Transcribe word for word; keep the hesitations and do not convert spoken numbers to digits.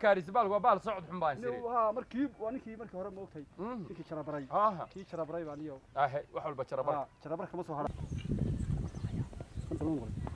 كاريس بال وبال صعد حنبان سيري ها مركب وانكي مركي هره ما ogtay ninkii jarabaray ها kii jarabaray baan iyo ah wax walba jarabar jarabar kama soo hara